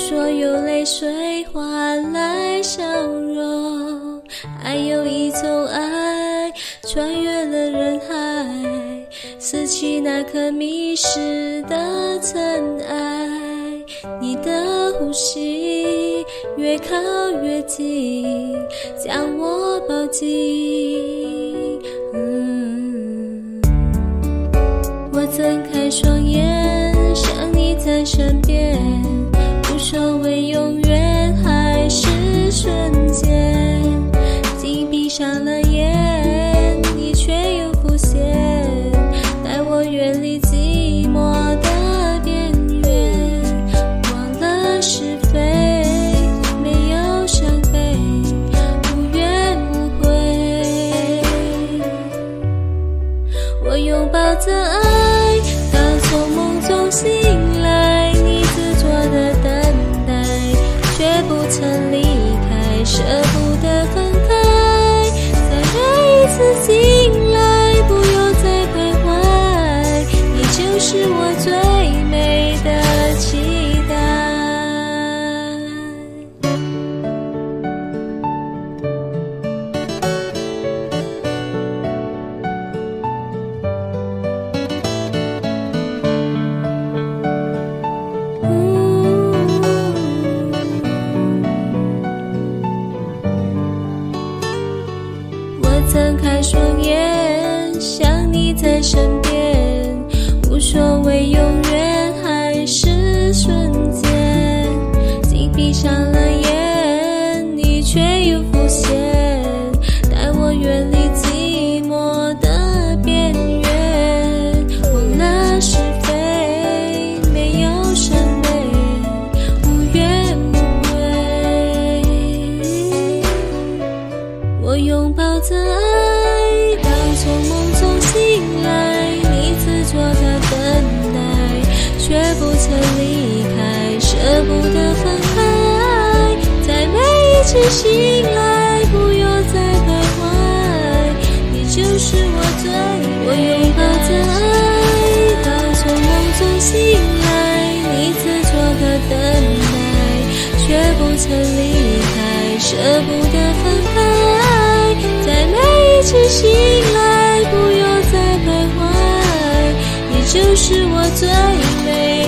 说有泪水换来笑容，爱有一种爱穿越了人海，拾起那颗迷失的尘埃。你的呼吸越靠越近，将我抱紧。我睁开双眼，想你在身边，无所谓永远还是瞬间。紧闭上了眼，你却又浮现，带我远离寂寞的边缘。忘了是非，没有伤悲，无怨无悔。我拥抱着爱，当从梦中醒来，你执着的等待，却不曾离开，舍不得分开。在每一次醒来，不用再徘徊，你就是我最美的期待。睁开双眼，想你在身边，无所谓永远还是瞬间。紧闭上了眼，你却又浮现，带我远离寂寞的边缘。忘了是非，没有伤悲，无怨无悔。我拥抱着爱，当从梦中醒来，你执着的等待，却不曾离开，舍不得分开。在每一次醒来，不用再徘徊，你就是我最美。我拥抱着爱，当从梦中醒来，你执着的等待，却不曾离开，舍不得分开。在每一次醒来，不用再徘徊，你就是我最美。